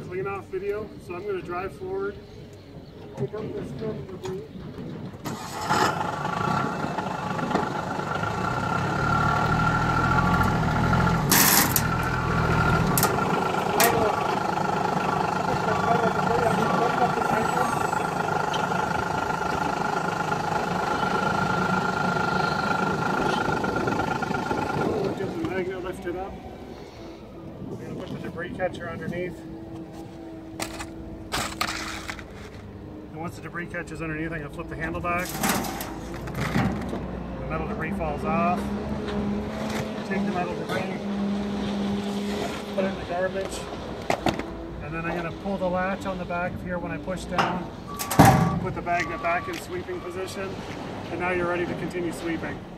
clean-off video, so I'm going to drive forward, pick up this debris. Lift it up. I'm going to put the debris catcher underneath. And once the debris catcher is underneath, I'm going to flip the handle back. The metal debris falls off. Take the metal debris, put it in the garbage, and then I'm going to pull the latch on the back of here when I push down, put the bag back in sweeping position, and now you're ready to continue sweeping.